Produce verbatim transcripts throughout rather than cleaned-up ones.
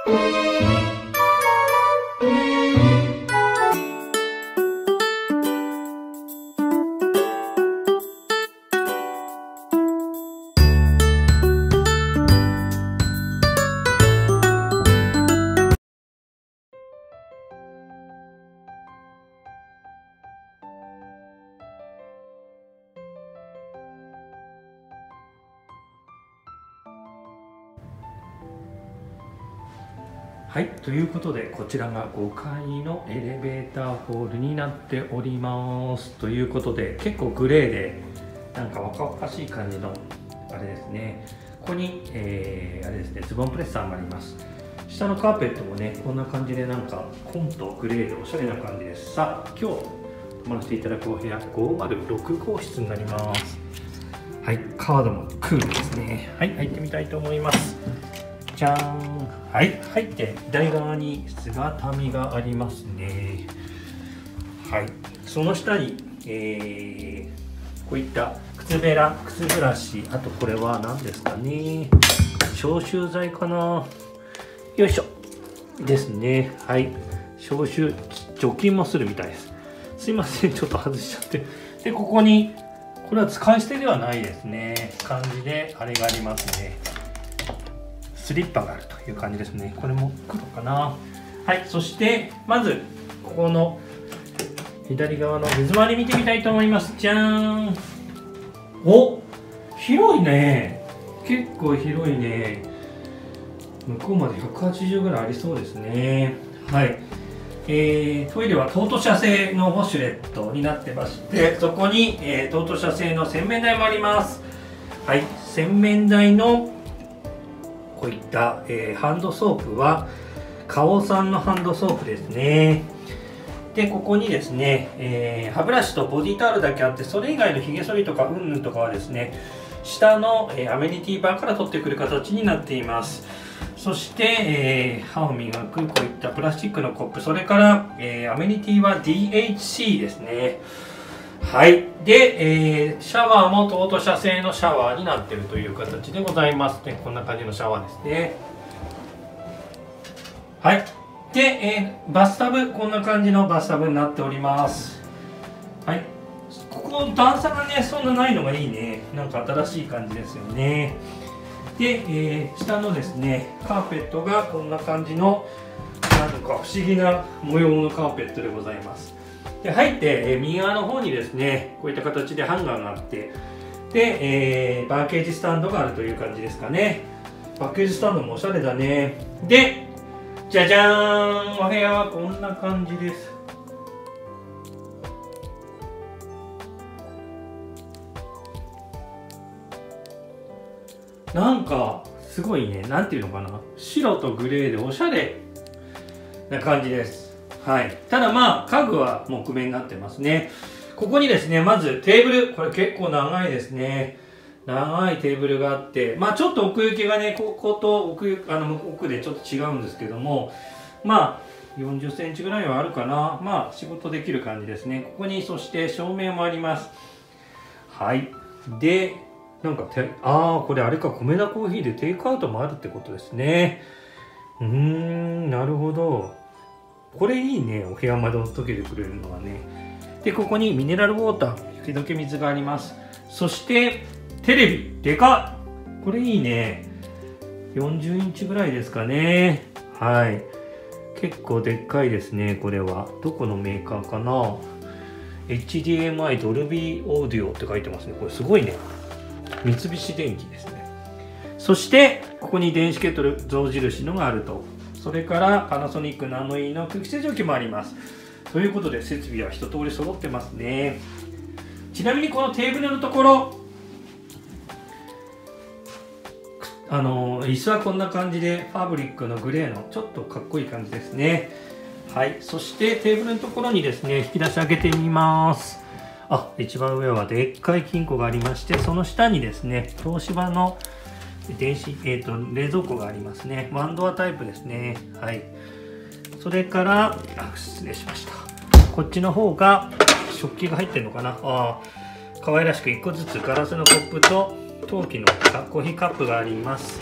はい、ということでこちらがごかいのエレベーターホールになっております。ということで結構グレーでなんか若々しい感じのあれですね。ここに、えー、あれですね、ズボンプレッサーもあります。下のカーペットもねこんな感じでなんか紺とグレーでおしゃれな感じです。さあ今日泊まらせていただくお部屋ごまるろくごうしつになります。はい、カードもクールですね。はい、入ってみたいと思います。じゃーん。はい、入って左側に姿見がありますね。はい、その下に、えー、こういった靴べら、靴ブラシ、あとこれは何ですかね、消臭剤かな、よいしょですね。はい、消臭除菌もするみたいです。すいません、ちょっと外しちゃって。でここにこれは使い捨てではないですね感じであれがありますね。スリッパがあるという感じですね。これも黒かな。はい、そしてまずここの左側の水回り見てみたいと思います。じゃーん。お、広いね。結構広いね。向こうまでひゃくはちじゅうぐらいありそうですね。はい、えー、トイレはトート社製のウォシュレットになってまして、そこに、えー、トート社製の洗面台もあります。はい、洗面台のこういった、えー、ハンドソープは花王さんのハンドソープですね。でここにですね、えー、歯ブラシとボディタオルだけあって、それ以外のひげ剃りとかうんぬんとかはですね下の、えー、アメニティバーから取ってくる形になっています。そして、えー、歯を磨くこういったプラスチックのコップ、それから、えー、アメニティは ディーエイチシー ですね。はい、で、えー、シャワーもトート社製のシャワーになっているという形でございますね。こんな感じのシャワーですね。はい、で、えー、バスタブ、こんな感じのバスタブになっております。はい、ここ段差がねそんなないのがいいね。なんか新しい感じですよね。で、えー、下のですねカーペットがこんな感じのなんか不思議な模様のカーペットでございます。で入って、えー、右側の方にですねこういった形でハンガーがあって、で、えー、バーケージスタンドがあるという感じですかね。バーケージスタンドもおしゃれだね。でじゃじゃーん、お部屋はこんな感じです。なんかすごいね、なんていうのかな、白とグレーでおしゃれな感じです。はい、ただまあ家具は木目になってますね。ここにですねまずテーブル、これ結構長いですね。長いテーブルがあって、まあちょっと奥行きがねここと奥あの奥でちょっと違うんですけども、まあよんじゅっセンチぐらいはあるかな。まあ仕事できる感じですね。ここにそして照明もあります。はい、でなんかてああこれあれか、コメダコーヒーでテイクアウトもあるってことですね。うーん、なるほど。これいいね、お部屋まで溶けてくれるのはね。でここにミネラルウォーター、雪解け水があります。そしてテレビでかっ、これいいね。よんじゅうインチぐらいですかね。はい、結構でっかいですね。これはどこのメーカーかな。 エイチディーエムアイ ドルビーオーディオって書いてますね。これすごいね、三菱電機ですね。そしてここに電子ケトル象印のがあると。それからパナソニックナノイーの空気清浄機もあります。ということで設備は一通り揃ってますね。ちなみにこのテーブルのところ、あの椅子はこんな感じでファブリックのグレーのちょっとかっこいい感じですね。はい、そしてテーブルのところにですね引き出し開けてみます。あ、一番上はでっかい金庫がありまして、その下にですね東芝の電子、えー、と冷蔵庫がありますね。ワンドアタイプですね。はい、それからあ失礼しました、こっちの方が食器が入ってるのかな。あ可愛らしくいっこずつガラスのコップと陶器のコーヒーカップがあります。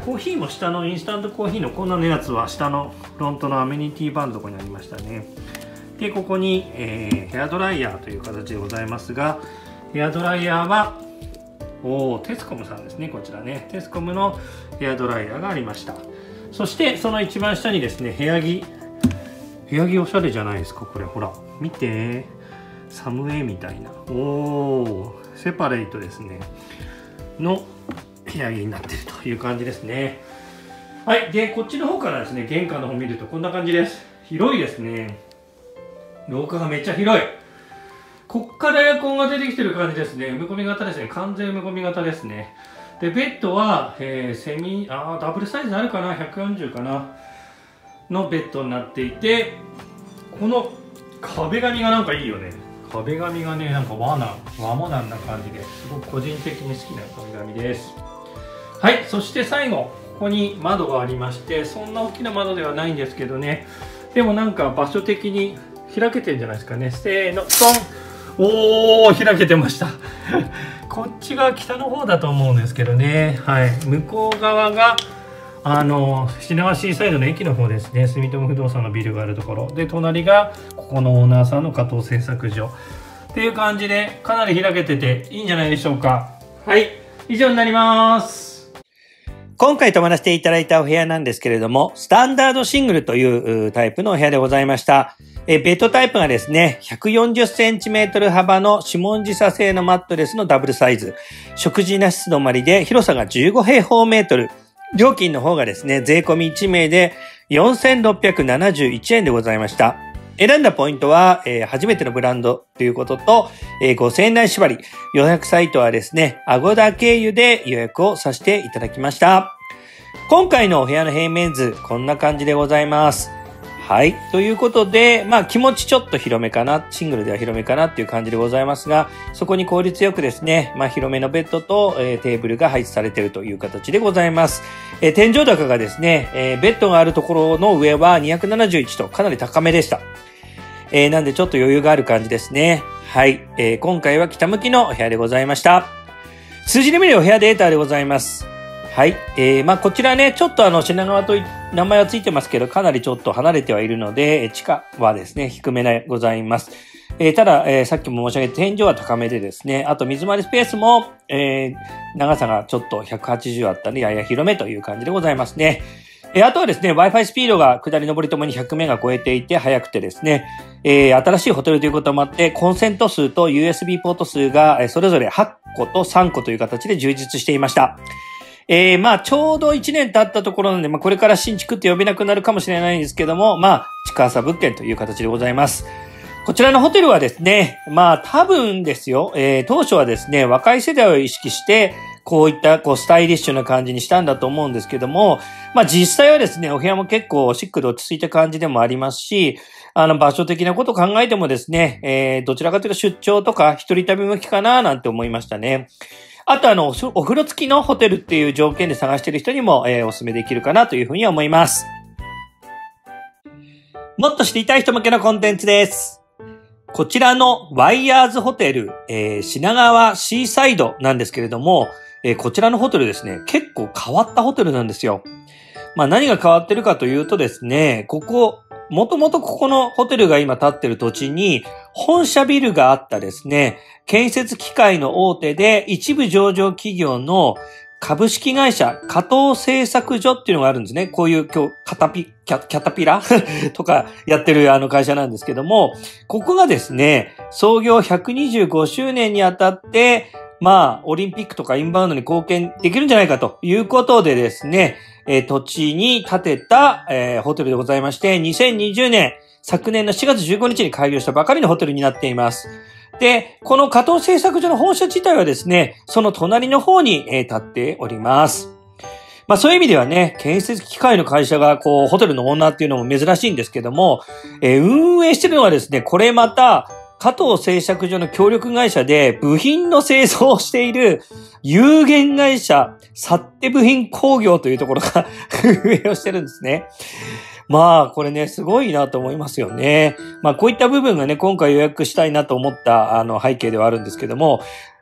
コーヒーも下のインスタントコーヒーのこんなのやつは下のフロントのアメニティバーのところにありましたね。でここに、えー、ヘアドライヤーという形でございますが、ヘアドライヤーはおテスコムさんですね。こちらね、テスコムのヘアドライヤーがありました。そしてその一番下にですね、部屋着部屋着おしゃれじゃないですか。これほら見て、サムエみたいな、おーセパレートですねの部屋着になっているという感じですね。はい、でこっちの方からですね、玄関の方見るとこんな感じです。広いですね。廊下がめっちゃ広い。こっからエアコンが出てきてる感じですね。埋め込み型ですね。完全埋め込み型ですね。でベッドは、えー、セミあダブルサイズあるかな、ひゃくよんじゅうかなのベッドになっていて、この壁紙がなんかいいよね。壁紙がね、なんか和な和モダンな感じですごく個人的に好きな壁紙です。はい、そして最後ここに窓がありまして、そんな大きな窓ではないんですけどね、でもなんか場所的に開けてるんじゃないですかね。せーの、ドン。おお、開けてましたこっちが北の方だと思うんですけどね。はい、向こう側があの品川シーサイドの駅の方ですね。住友不動産のビルがあるところで、隣がここのオーナーさんの加藤製作所っていう感じで、かなり開けてていいんじゃないでしょうか。はい、以上になります。今回泊まらせていただいたお部屋なんですけれども、スタンダードシングルというタイプのお部屋でございました。えベッドタイプがですね、ひゃくよんじゅっセンチメートル幅の指紋時差製のマットレスのダブルサイズ。食事なし泊まりで広さがじゅうご平方メートル。料金の方がですね、税込みいち名でよんせんろっぴゃくななじゅういちえんでございました。選んだポイントは、えー、初めてのブランドということと、えー、ごせんえん台縛り。予約サイトはですね、アゴダ経由で予約をさせていただきました。今回のお部屋の平面図、こんな感じでございます。はい。ということで、まあ気持ちちょっと広めかな、シングルでは広めかなっていう感じでございますが、そこに効率よくですね、まあ広めのベッドと、えー、テーブルが配置されているという形でございます。えー、天井高がですね、えー、ベッドがあるところの上はにひゃくななじゅういちとかなり高めでした。えー、なんでちょっと余裕がある感じですね。はい。えー、今回は北向きのお部屋でございました。数字で見るお部屋データでございます。はい。えー、まあ、こちらね、ちょっとあの、品川と名前はついてますけど、かなりちょっと離れてはいるので、地価はですね、低めでございます。えー、ただ、えー、さっきも申し上げた天井は高めでですね、あと水回りスペースも、えー、長さがちょっとひゃくはちじゅうあったので、やや広めという感じでございますね。えー、あとはですね、Wi-Fi スピードが下り上りともにひゃくメガ超えていて、速くてですね、えー、新しいホテルということもあって、コンセント数と ユーエスビー ポート数が、えー、それぞれはっことさんこという形で充実していました。えー、まあ、ちょうどいちねん経ったところなので、まあ、これから新築って呼べなくなるかもしれないんですけども、まあ、地下朝物件という形でございます。こちらのホテルはですね、まあ、多分ですよ、えー、当初はですね、若い世代を意識して、こういった、こう、スタイリッシュな感じにしたんだと思うんですけども、まあ、実際はですね、お部屋も結構シックで落ち着いた感じでもありますし、あの、場所的なことを考えてもですね、えー、どちらかというと出張とか一人旅向きかななんて思いましたね。あとあの、お風呂付きのホテルっていう条件で探している人にも、えー、お勧めできるかなというふうに思います。もっと知りたい人向けのコンテンツです。こちらのワイヤーズホテル、えー、品川シーサイドなんですけれども、えー、こちらのホテルですね、結構変わったホテルなんですよ。まあ何が変わってるかというとですね、ここ、もともとここのホテルが今建ってる土地に本社ビルがあったですね、建設機械の大手で一部上場企業の株式会社加藤製作所っていうのがあるんですね。こういう今日カタピ、キャ、キャタピラとかやってるあの会社なんですけども、ここがですね、創業ひゃくにじゅうごしゅうねんにあたって、まあ、オリンピックとかインバウンドに貢献できるんじゃないかということでですね、えー、土地に建てた、えー、ホテルでございまして、にせんにじゅうねん、昨年のしがつじゅうごにちに開業したばかりのホテルになっています。で、この加藤製作所の本社自体はですね、その隣の方に、えー、建っております。まあそういう意味ではね、建設機械の会社がこう、ホテルのオーナーっていうのも珍しいんですけども、えー、運営してるのはですね、これまた、加藤製作所の協力会社で部品の製造をしている有限会社サッテ部品工業というところが運営をしてるんですね。まあこれねすごいなと思いますよね。まあこういった部分がね今回予約したいなと思ったあの背景ではあるんですけども、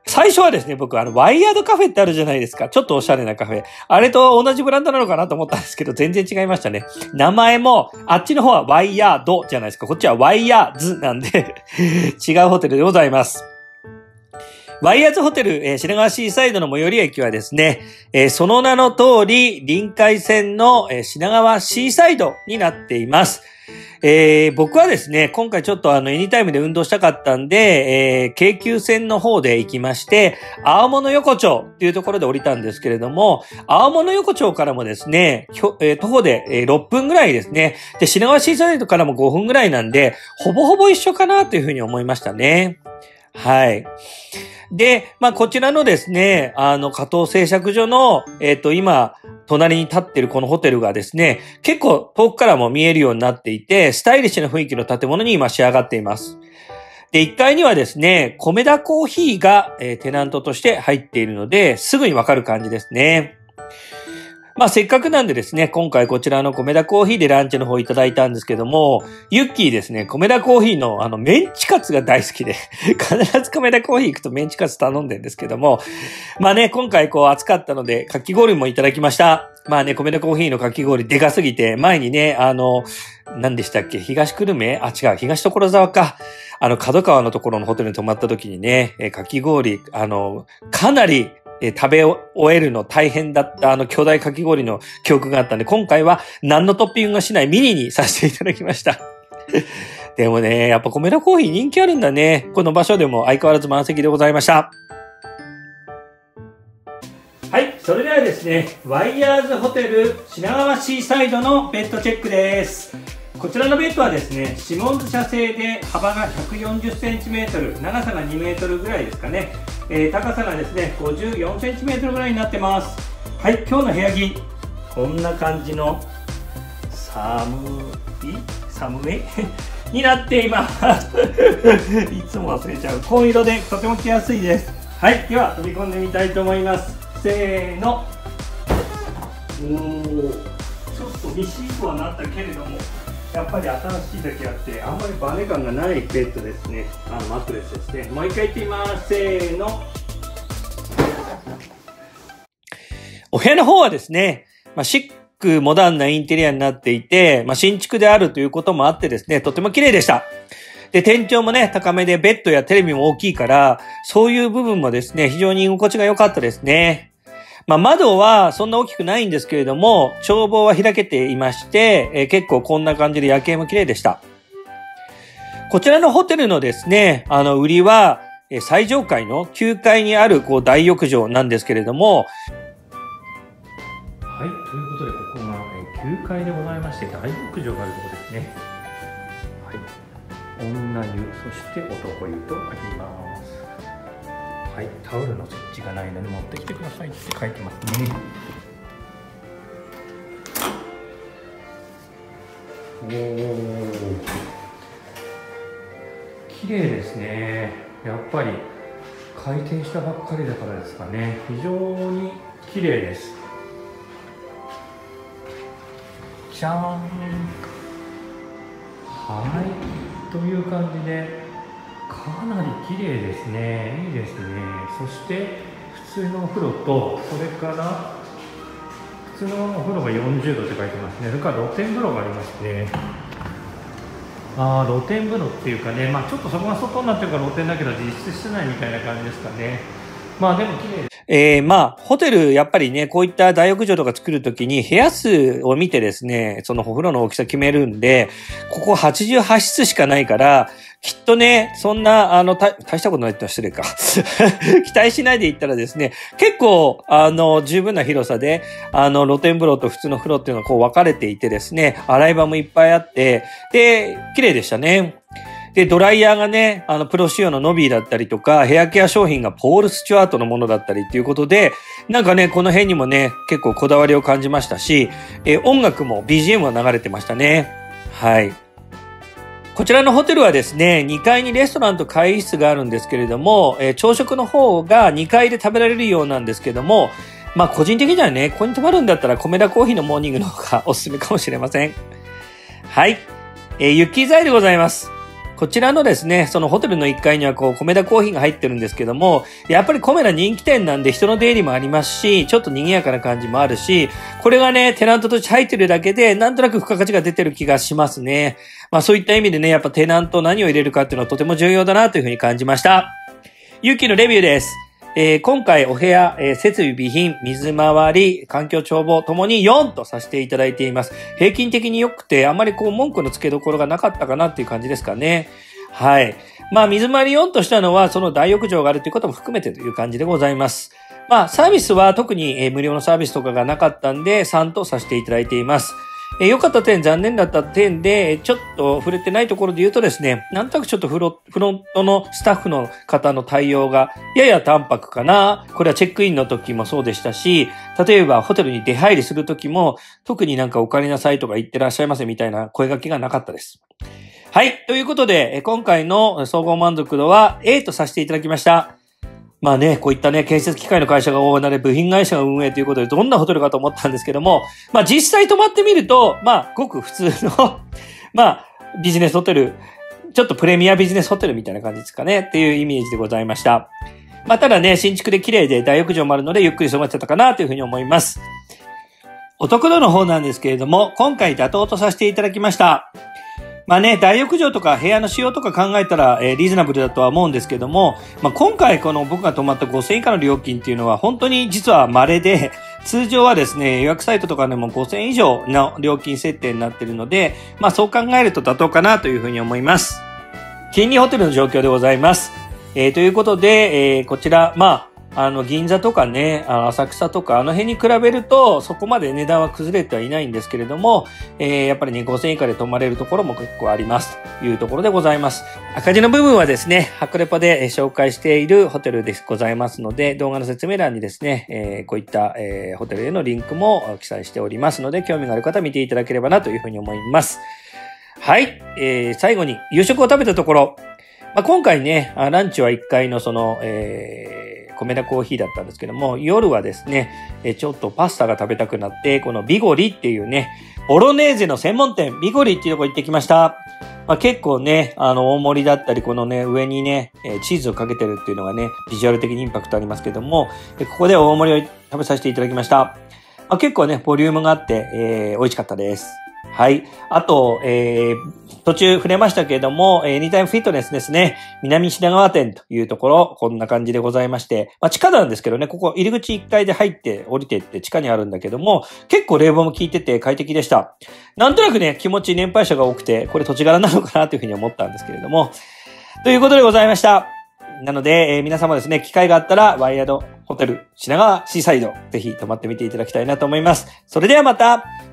最初はですね、僕、あの、ワイヤードカフェってあるじゃないですか。ちょっとおしゃれなカフェ。あれと同じブランドなのかなと思ったんですけど、全然違いましたね。名前も、あっちの方はワイヤードじゃないですか。こっちはワイヤーズなんで、違うホテルでございます。ワイヤーズホテル、えー、品川シーサイドの最寄り駅はですね、えー、その名の通り、臨海線の、えー、品川シーサイドになっています。えー、僕はですね、今回ちょっとあの、エニタイムで運動したかったんで、えー、京急線の方で行きまして、青物横丁っていうところで降りたんですけれども、青物横丁からもですね、えー、徒歩で、えー、ろっぷんぐらいですね。で、品川シーサイドからもごふんぐらいなんで、ほぼほぼ一緒かなというふうに思いましたね。はい。で、まあ、こちらのですね、あの、加藤製作所の、えっと、今、隣に立ってるこのホテルがですね、結構遠くからも見えるようになっていて、スタイリッシュな雰囲気の建物に今仕上がっています。で、いっかいにはですね、米田コーヒーが、えー、テナントとして入っているので、すぐにわかる感じですね。まあせっかくなんでですね、今回こちらの米田コーヒーでランチの方いただいたんですけども、ユッキーですね、米田コーヒーのあのメンチカツが大好きで、必ず米田コーヒー行くとメンチカツ頼んでるんですけども、まあね、今回こう暑かったので、かき氷もいただきました。まあね、米田コーヒーのかき氷でかすぎて、前にね、あの、何でしたっけ、東久留米あ、違う、東所沢か。あの、角川のところのホテルに泊まった時にね、えかき氷、あの、かなり、え食べ終えるの大変だったあの巨大かき氷の記憶があったんで、今回は何のトッピングがしないミニにさせていただきました。でもね、やっぱ米田コーヒー人気あるんだね。この場所でも相変わらず満席でございました。はい、それではですね、ワイヤーズホテル品川シーサイドのベッドチェックです。こちらのベッドはですね、シモンズ社製で幅がひゃくよんじゅっセンチメートル、長さがにメートルぐらいですかね。えー、高さがですね、ごじゅうよんセンチメートルぐらいになってます。はい、今日の部屋着、こんな感じの寒い寒いになっていますいつも忘れちゃう紺色でとても着やすいです。はい、では飛び込んでみたいと思います。せーの。おー、ちょっとミシッとはなったけれども、やっぱり新しいだけあってあんまりバネ感がないベッドですね。あのマットレスですね。もう一回言ってみます。せーの。お部屋の方はですね、まあ、シックモダンなインテリアになっていて、まあ、新築であるということもあってですね、とても綺麗でした。で、天井もね、高めでベッドやテレビも大きいから、そういう部分もですね、非常に居心地が良かったですね。まあ、窓はそんな大きくないんですけれども、眺望は開けていまして、えー、結構こんな感じで夜景も綺麗でした。こちらのホテルのですね、あの、売りは、えー、最上階のきゅうかいにあるこう大浴場なんですけれども、 はい、ということで、ここがきゅうかいでございまして、大浴場があるところですね。はい、女湯、そして男湯とあります。はい、タオルの設置がないので持ってきてくださいって書いてますね。おー、綺麗ですね。やっぱり開店したばっかりだからですかね。非常に綺麗です。じゃーん。はい、という感じでかなり綺麗ですね。いいですね。そして普通のお風呂と、それから普通のお風呂がよんじゅうどって書いてますね。それから露天風呂がありまして、あー、露天風呂っていうかね、まあちょっとそこが外になってるから露天だけど実質室内みたいな感じですかね。まあでも綺麗です。えー、まあ、ホテル、やっぱりね、こういった大浴場とか作るときに部屋数を見てですね、そのお風呂の大きさ決めるんで、ここはちじゅうはちしつしかないから、きっとね、そんな、あの、た大したことないってのは失礼か。期待しないで行ったらですね、結構、あの、十分な広さで、あの、露天風呂と普通の風呂っていうのがこう分かれていてですね、洗い場もいっぱいあって、で、綺麗でしたね。で、ドライヤーがね、あの、プロ仕様のノビーだったりとか、ヘアケア商品がポール・スチュアートのものだったりっていうことで、なんかね、この辺にもね、結構こだわりを感じましたし、えー、音楽も ビージーエム が流れてましたね。はい。こちらのホテルはですね、にかいにレストランと会議室があるんですけれども、えー、朝食の方がにかいで食べられるようなんですけども、まあ個人的にはね、ここに泊まるんだったら米田コーヒーのモーニングの方がおすすめかもしれません。はい。えー、ユッキーザイでございます。 こちらのですね、そのホテルのいっかいにはこう、コメダコーヒーが入ってるんですけども、やっぱりコメダ人気店なんで人の出入りもありますし、ちょっと賑やかな感じもあるし、これがね、テナントとして入ってるだけで、なんとなく付加価値が出てる気がしますね。まあそういった意味でね、やっぱテナント何を入れるかっていうのはとても重要だなというふうに感じました。ユキのレビューです。えー、今回お部屋、えー、設備備品、水回り、環境眺望ともによんとさせていただいています。平均的に良くて、あまりこう文句の付けどころがなかったかなっていう感じですかね。はい。まあ水回りよんとしたのは、その大浴場があるということも含めてという感じでございます。まあサービスは特に、えー、無料のサービスとかがなかったんで、さんとさせていただいています。えー、良かった点、残念だった点で、ちょっと触れてないところで言うとですね、なんとなくちょっとフロ、フロントのスタッフの方の対応がやや淡白かな。これはチェックインの時もそうでしたし、例えばホテルに出入りする時も、特になんかお帰りなさいとか言ってらっしゃいませみたいな声掛けがなかったです。はい。ということで、今回の総合満足度は エー とさせていただきました。まあね、こういったね、建設機械の会社が大なれ部品会社が運営ということで、どんなホテルかと思ったんですけども、まあ実際泊まってみると、まあ、ごく普通の、まあ、ビジネスホテル、ちょっとプレミアビジネスホテルみたいな感じですかね、っていうイメージでございました。まあ、ただね、新築で綺麗で大浴場もあるので、ゆっくり過ごせたかなというふうに思います。お得度の方なんですけれども、今回妥当とさせていただきました。まあね、大浴場とか部屋の使用とか考えたら、えー、リーズナブルだとは思うんですけども、まあ今回この僕が泊まったごせんえん以下の料金っていうのは本当に実は稀で、通常はですね、予約サイトとかでもごせんえん以上の料金設定になっているので、まあそう考えると妥当かなというふうに思います。金利ホテルの状況でございます。えー、ということで、えー、こちら、まあ、あの、銀座とかね、あの浅草とか、あの辺に比べると、そこまで値段は崩れてはいないんですけれども、えー、やっぱりね、ごせんえん以下で泊まれるところも結構ありますというところでございます。赤字の部分はですね、ハクレポで紹介しているホテルでございますので、動画の説明欄にですね、えー、こういった、えー、ホテルへのリンクも記載しておりますので、興味がある方は見ていただければなというふうに思います。はい、えー、最後に夕食を食べたところ、まあ、今回ね、ランチはいっかいのその、えー、コメダコーヒーだったんですけども、夜はですね、えちょっとパスタが食べたくなって、このビゴリっていうね、ボロネーゼの専門店、ビゴリっていうとこ行ってきました。まあ、結構ね、あの、大盛りだったり、このね、上にね、チーズをかけてるっていうのがね、ビジュアル的にインパクトありますけども、ここで大盛りを食べさせていただきました。まあ、結構ね、ボリュームがあって、えー、美味しかったです。はい。あと、えー、途中触れましたけれども、エニタイムフィットネスですね。南品川店というところ、こんな感じでございまして、まあ、地下なんですけどね、ここ入り口いっかいで入って降りてって地下にあるんだけども、結構冷房も効いてて快適でした。なんとなくね、気持ち年配者が多くて、これ土地柄なのかなというふうに思ったんですけれども、ということでございました。なので、えー、皆様ですね、機会があったら、ワイヤードホテル品川シーサイド、ぜひ泊まってみていただきたいなと思います。それではまた。